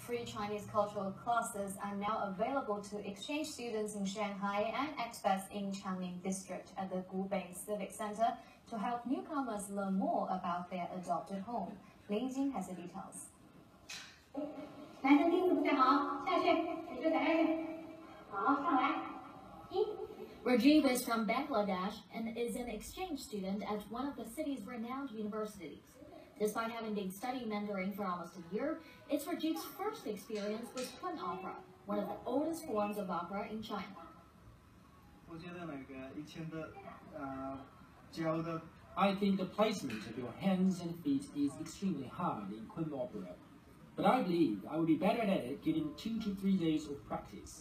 free Chinese cultural classes are now available to exchange students in Shanghai and expats in Changning District at the Gubei Civic Center to help newcomers learn more about their adopted home. Lin Jing has the details. Rajiv is from Bangladesh and is an exchange student at one of the city's renowned universities. Despite having been studying Mandarin for almost a year, it's Rajiv's first experience with Kun opera, one of the oldest forms of opera in China. I think the placement of your hands and feet is extremely hard in Kun opera, but I believe I will be better at it given 2 to 3 days of practice.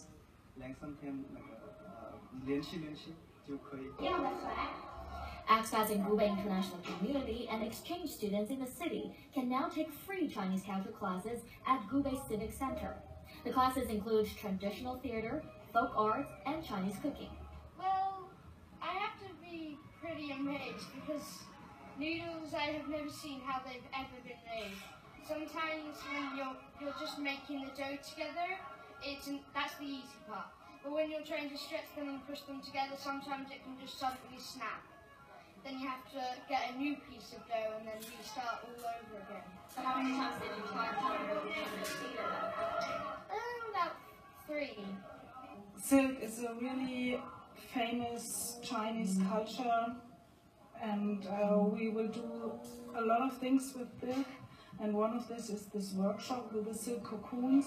Expats in Gubei International Community and exchange students in the city can now take free Chinese culture classes at Gubei Civic Center. The classes include traditional theater, folk arts, and Chinese cooking. Well, I have to be pretty amazed because noodles, I have never seen how they've ever been made. Sometimes when you're just making the dough together, that's the easy part. But when you're trying to stretch them and push them together, sometimes it can just suddenly snap. Then you have to get a new piece of dough and then restart all over again. So how many times did you try to build Chinese theater? About 3. Silk is a really famous Chinese culture, and we will do a lot of things with silk. And one of this is this workshop with the silk cocoons.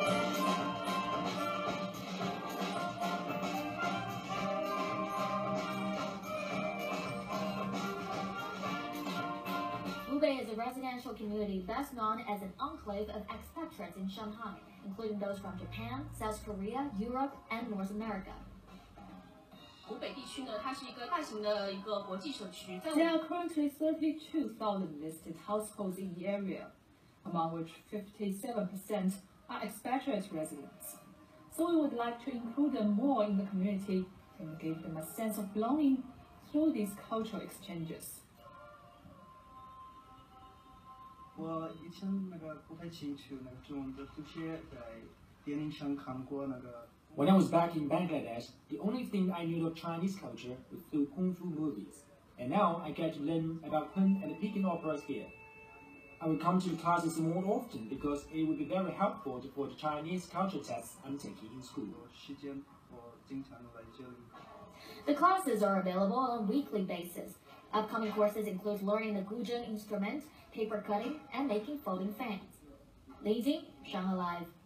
Gubei is a residential community best known as an enclave of expatriates in Shanghai, including those from Japan, South Korea, Europe, and North America. There are currently 32,000 listed households in the area, among which 57% are expatriate residents. So we would like to include them more in the community and give them a sense of belonging through these cultural exchanges. When I was back in Bangladesh, the only thing I knew of Chinese culture was through Kung Fu movies. And now I get to learn about Kun and the Peking operas here. I will come to the classes more often because it would be very helpful for the Chinese culture tests I'm taking in school. The classes are available on a weekly basis. Upcoming courses include learning the guzheng instrument, paper cutting, and making folding fans. Li Jing, Shanghai Live.